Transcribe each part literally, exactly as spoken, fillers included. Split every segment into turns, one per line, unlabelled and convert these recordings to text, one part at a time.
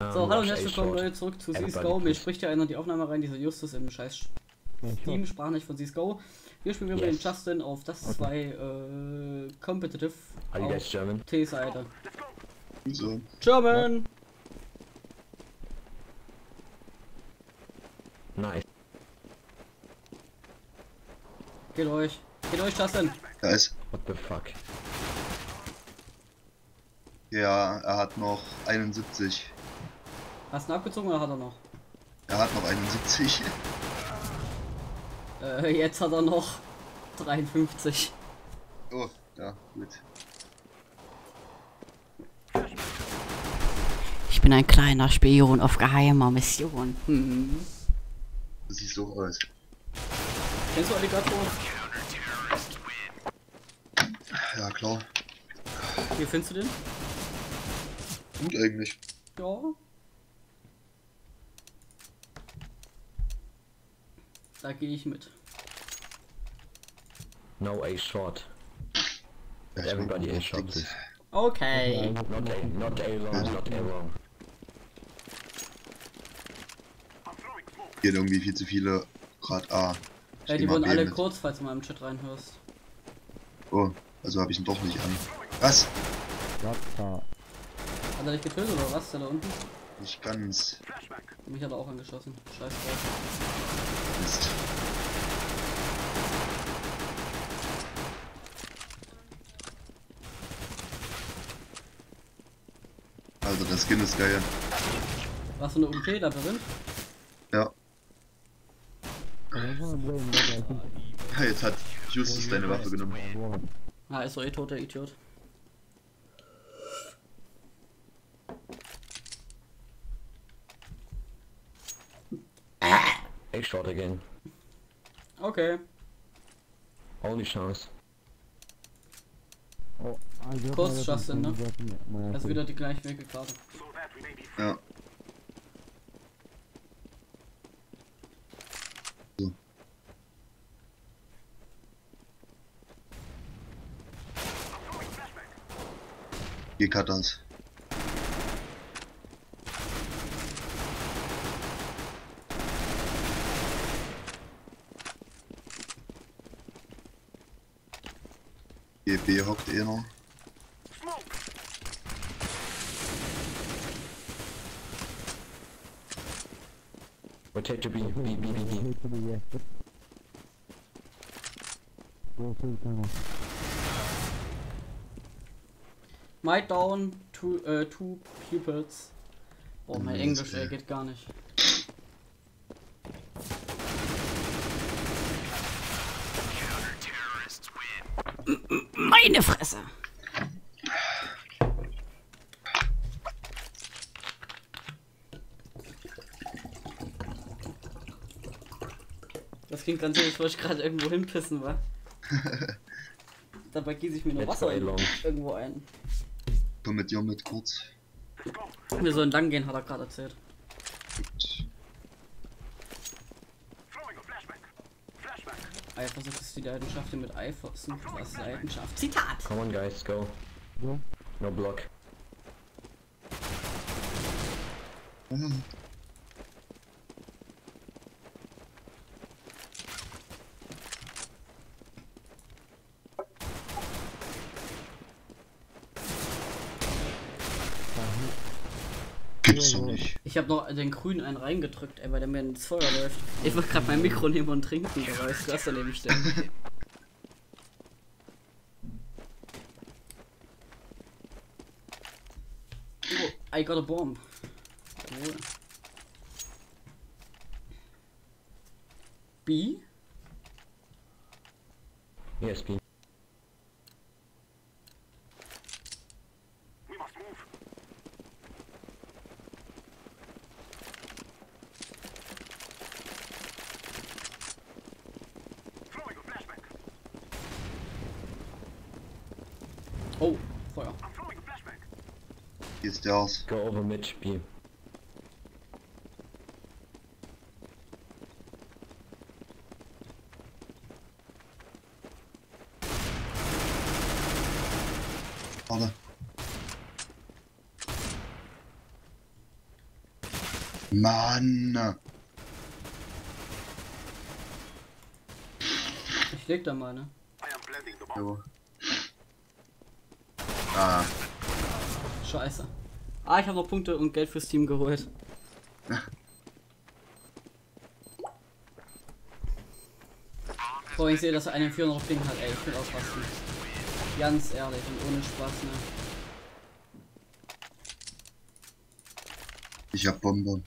So, hallo und herzlich willkommen Leute zurück zu CSGO. Mir spricht ja einer die Aufnahme rein, dieser Justus im scheiß Steam, sprach nicht von CSGO. Wir spielen wieder yes. mit dem Justin auf das okay. zwei äh, Competitive auf T-Seite.
So.
German!
Nice.
Geht euch. Geht euch, Justin.
Nice.
What the fuck?
Ja, er hat noch einundsiebzig.
Hast du ihn abgezogen oder hat er noch?
Er hat noch einundsiebzig.
Äh, jetzt hat er noch dreiundfünfzig.
Oh, ja, gut.
Ich bin ein kleiner Spion auf geheimer Mission. Hm.
Das sieht so aus.
Kennst du Alligator?
Ja, klar.
Wie findest du den?
Gut eigentlich.
Ja. Da gehe ich mit.
No A short.
Ja,
Everybody A short, please.
Okay.
Not A, not A long, not A long.
Hier irgendwie viel zu viele Grad A.
Ja, die wurden alle mit. Kurz, falls du mal im Chat reinhörst.
Oh, also habe ich ihn doch nicht an. Was?
Hat er dich getötet oder was? Der da unten?
Nicht ganz.
Mich hat er auch angeschossen. Scheiß drauf.
Mist. Also der Skin ist geil.
Was für eine U P da drin?
Ja. Jetzt hat Justus deine Waffe genommen.
Ah, ist doch eh tot, der Idiot.
A short again.
Okay.
Only chance.
Kurz Justin, ne? Das ist wieder die gleiche Wege gerade.
Ja. So. Hier kann das. G B hockt eh noch.
Rotate to B, B, B, B, B.
My down, two, uh, two pupils. Oh, mein Englisch, ey, geht gar nicht. Meine Fresse! Das klingt ganz so, als wollte ich gerade irgendwo hinpissen, wa? Dabei gieße ich mir nur Wasser irgendwo ein.
Komm mit dir mit kurz.
Wir sollen lang gehen, hat er gerade erzählt.
Gut.
Eifersucht ist die Leidenschaft, die mit Eifersucht was Leidenschaft. Zitat!
Come on guys, go. No, no block.
Mhm. Gibt's doch nicht.
Ich habe noch den grünen einen reingedrückt, ey, weil der mir ins Feuer läuft. Ich wollte gerade mein Mikro nehmen und trinken, da war das Glas daneben stehen. Oh, I got a bomb. Cool. B?
Yes, B.
Oh, Feuer.
Hier ist der aus.
Go over mid, B.
Warte. Mann!
Ich leg da mal, ne?
Jo. Ah.
Scheiße. Ah, ich habe noch Punkte und Geld fürs Team geholt. So, ich sehe, dass er einen Führer noch Ding hat, ey, ich will ausrasten. Ganz ehrlich und ohne Spaß, ne?
Ich hab Bonbon.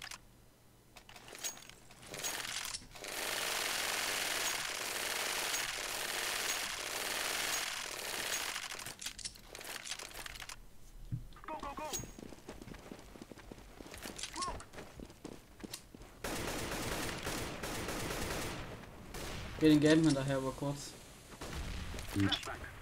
Geh den gelben hinterher aber kurz.
Gut.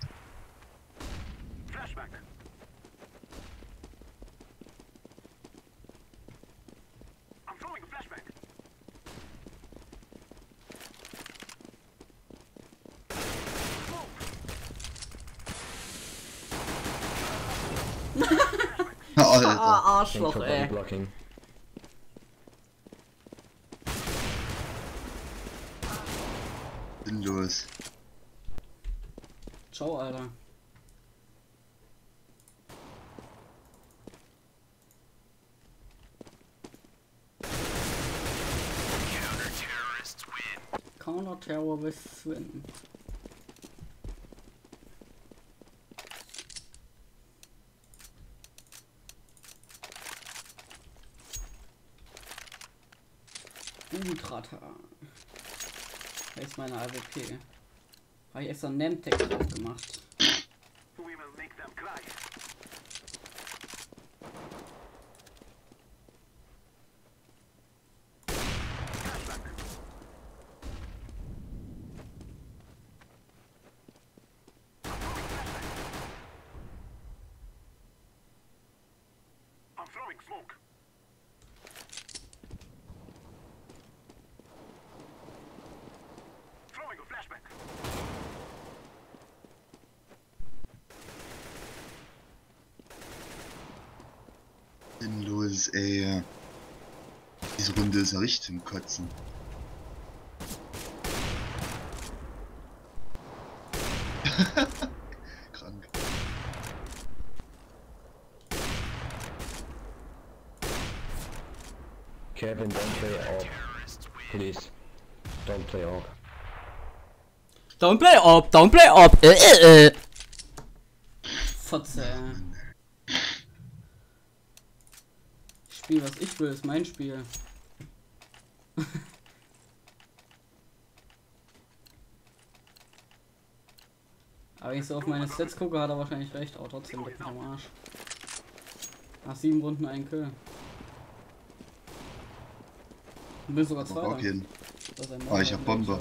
Alter.
Ah, Arschloch, ey.
Blocking.
Sinnlos.
Ciao, Alter. Counter-Terrorists win. Ultrata. Da ist meine A W P. Habe ich extra einen Name-Tag drauf gemacht.
Sinnlos, ey. Diese Runde ist ja richtig zum Kotzen. Krank.
Kevin, don't play AWP. Please. Don't play AWP.
Don't play up, don't play up. Äh, äh, äh. Fotze. Ich spiel, was ich will, ist mein Spiel. Aber wenn ich so auf meine Stats gucke, hat er wahrscheinlich recht, aber trotzdem liegt mich am Arsch. Nach sieben Runden ein Kill. Du bist sogar zwei.
Okay. Ah, ich hab Bombe.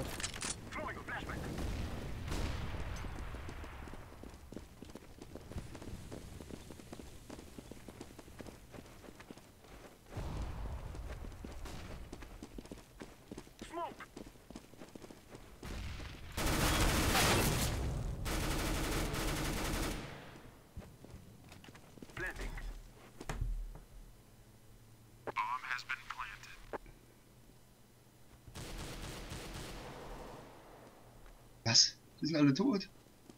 Was? Die sind alle tot.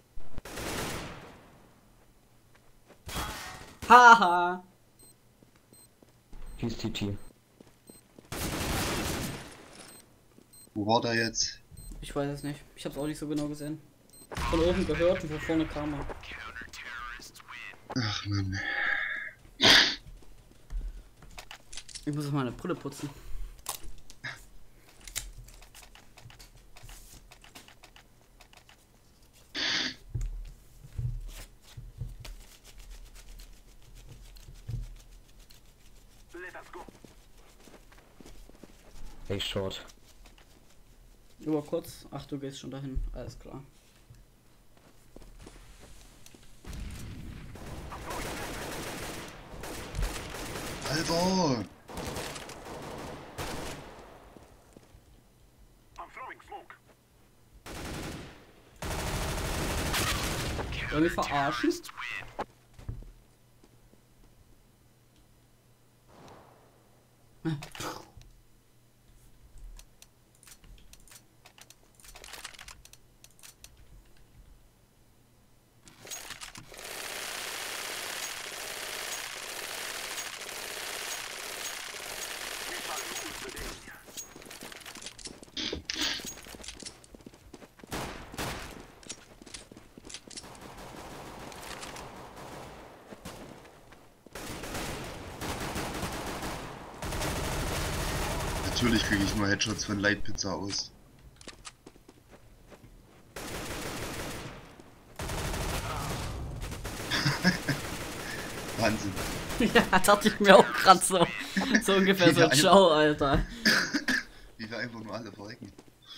Haha!
Hier ist T T.
Wo war der jetzt?
Ich weiß es nicht. Ich hab's auch nicht so genau gesehen. Von oben gehört und von vorne kam er.
Ach Mann.
Ich muss meine Brille putzen.
Hey, short.
Über kurz. Ach, du gehst schon dahin. Alles klar.
Alter!
Wollen wir verarschen?
Natürlich kriege ich nur Headshots von Light Pizza aus. Wahnsinn.
Ja, dachte ich mir auch gerade so. So ungefähr so, ciao, Alter.
Wie wir einfach nur alle verrecken.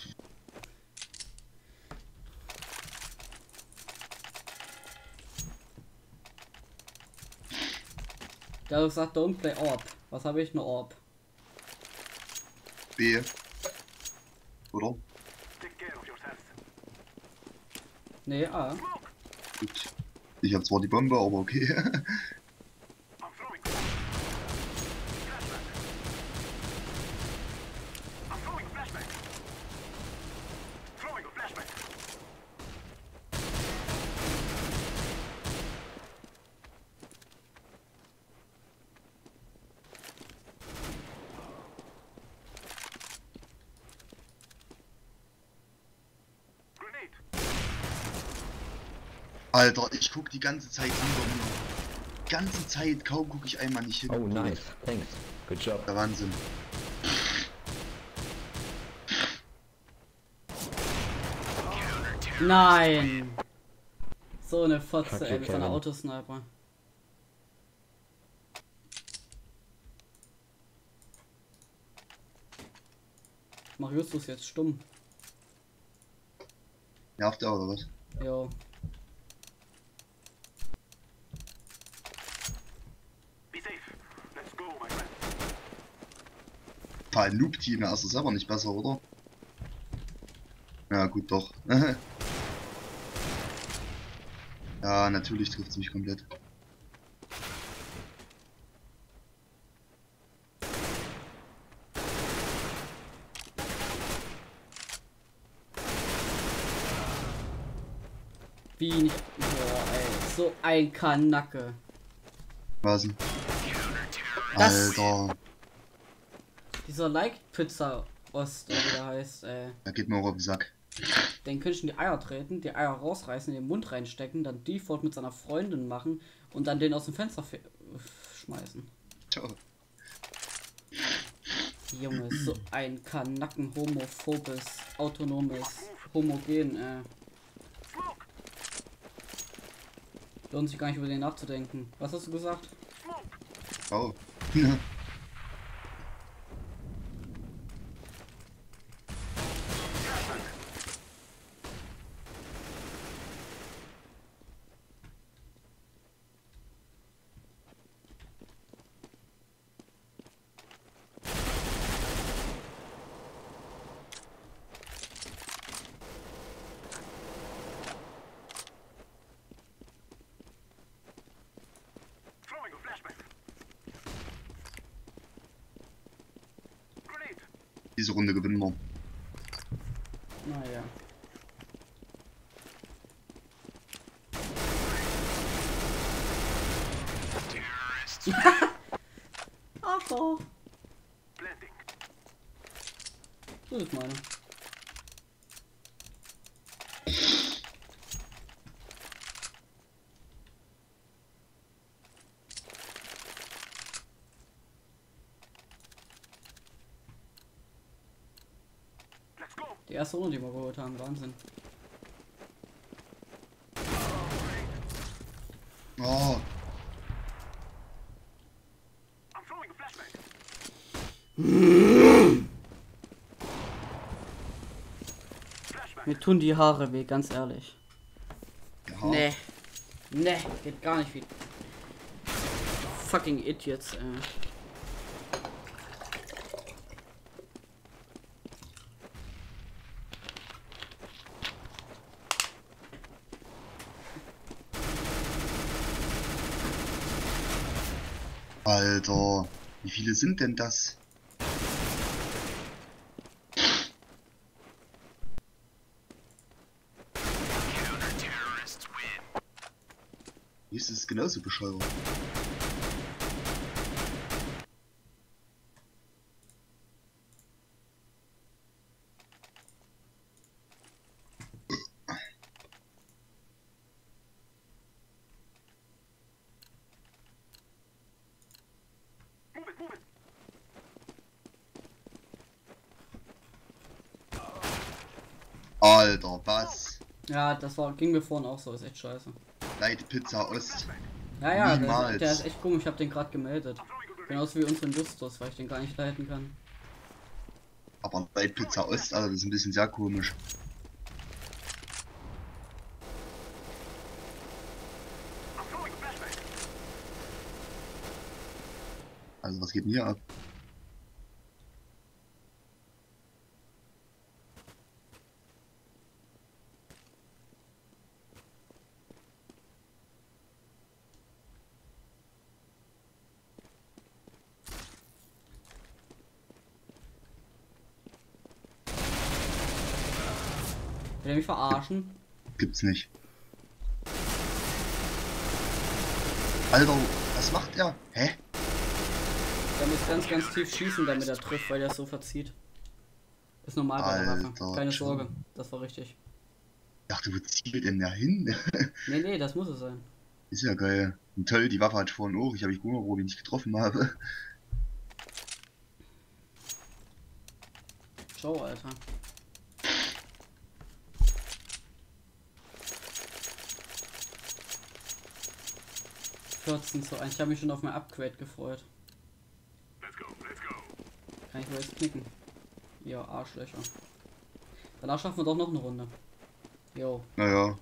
Der hat gesagt, don't play Orb. Was habe ich? Eine Orb.
B. Oder?
Nee, A.
Gut. Ich habe zwar die Bombe, aber okay. Alter, ich guck die ganze Zeit hinter mir. Die ganze Zeit, kaum gucke ich einmal nicht hin.
Oh, nice. Thanks. Good job.
Der Wahnsinn.
Nein! So eine Fotze,
Fuck
ey,
you,
mit seiner
Kevin.
Autosniper. Mach Justus jetzt stumm.
Nervt er oder was?
Jo.
Paar Noob-Team, er ist selber nicht besser, oder? Ja, gut, doch. Ja, natürlich trifft es mich komplett.
Wie nicht. Boah, ey. So ein Kanacke.
Was denn?
Das-
Alter,
Dieser Like-Pizza Ost, oder wie der heißt, ey.
da geht mir auch auf den Sack.
Den könnte ich in die Eier treten, die Eier rausreißen, in den Mund reinstecken, dann Default mit seiner Freundin machen und dann den aus dem Fenster fe- schmeißen.
Ciao.
Junge, so ein Kanacken, homophobes, autonomes, homogen, äh. Lohnt sich gar nicht über den nachzudenken. Was hast du gesagt?
Oh. Diese Runde gewinnen wir.
Naja. Ach so. So ist meine. Die erste Runde, die wir geholt haben, Wahnsinn.
Oh,
Mir tun die Haare weh, ganz ehrlich.
ja.
Nee. Nee, geht gar nicht wie. Fucking Idiots, ey.
Alter, wie viele sind denn das? ist es genauso bescheuert. Alter, was?
Ja, das war, ging mir vorhin auch so, ist echt scheiße.
Leite Pizza Ost.
Ja, ja, der
Niemals.
ist, der ist echt komisch, ich hab den gerade gemeldet. Genauso wie unseren Justus, weil ich den gar nicht leiten kann.
Aber Leite Pizza Ost, Alter, das ist ein bisschen sehr komisch. Also was geht denn hier ab?
Will er mich verarschen?
Gibt's nicht. Alter, was macht er? Hä?
Der muss ganz, ganz tief schießen, damit er trifft, weil der es so verzieht. Ist normal bei der Waffe.
Alter,
Keine
schon.
Sorge, das war richtig.
Ich dachte, wo zielt denn der hin?
Nee, nee, das muss es sein.
Ist ja geil. Und toll, die Waffe hat vorhin auch. Ich habe mich gewundert, wo ich nicht getroffen habe.
Ciao, Alter. vierzehn zu eins. Ich habe mich schon auf mein Upgrade gefreut. Kann ich wohl jetzt knicken. Ja, Arschlöcher. Danach schaffen wir doch noch eine Runde. Jo.
Naja.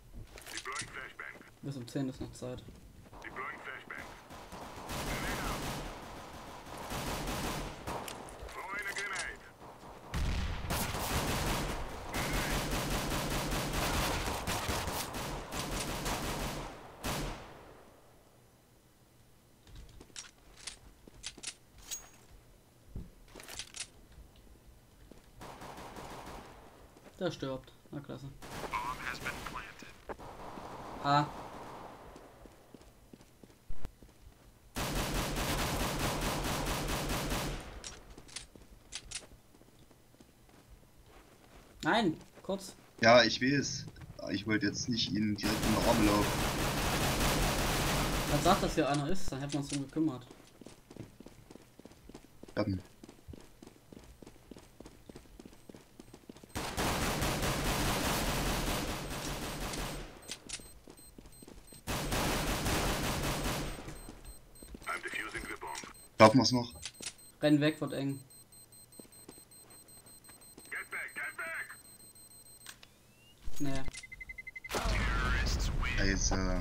Bis um zehn ist noch Zeit. Der stirbt. Na klasse. Ah. Nein, kurz.
Ja, ich weiß. Ich wollte jetzt nicht ihn direkt in den Arm laufen.
Dann sagt, dass hier einer ist, dann hätten wir uns drum gekümmert.
Ja. Schaffen wir es noch?
Renn weg, wird eng. Nee.
Scheiße.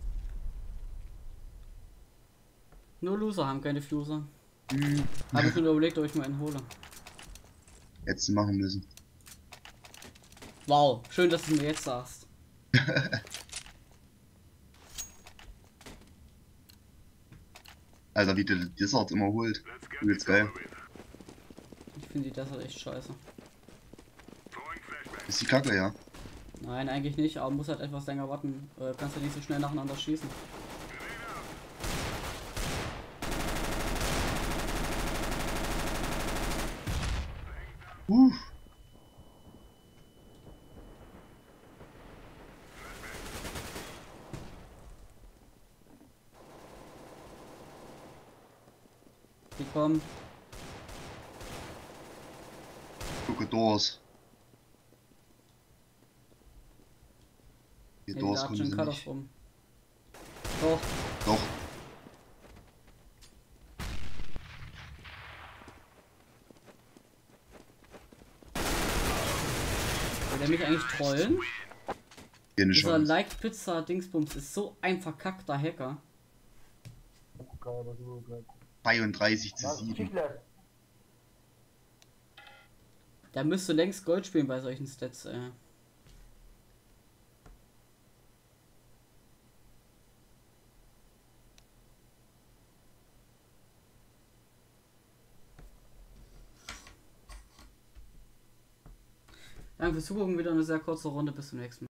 Nur Loser haben keine Fuser.
Hm.
Habe ich schon überlegt, ob ich mal einen hole.
Jetzt machen müssen.
Wow, schön, dass du mir jetzt sagst.
Alter, wie der Desert immer holt. Übelst geil.
Ich finde die Desert echt scheiße.
Ist die Kacke, ja.
Nein, eigentlich nicht, aber muss halt etwas länger warten. Äh, kannst du nicht so schnell nacheinander schießen.
Uh.
Die kommen.
Gucke Doors. Die
Nee,
Doors
da hat
kommen
schon
sie
Cutters
nicht.
rum. Doch.
Doch.
Will der mich eigentlich trollen?
Keine
Dieser
Chance.
Like Pizza Dingsbums ist so ein verkackter Hacker.
zweiunddreißig zu sieben.
Der müsste längst Gold spielen bei solchen Stats, ey. Danke fürs Zugucken, wieder eine sehr kurze Runde, bis zum nächsten Mal.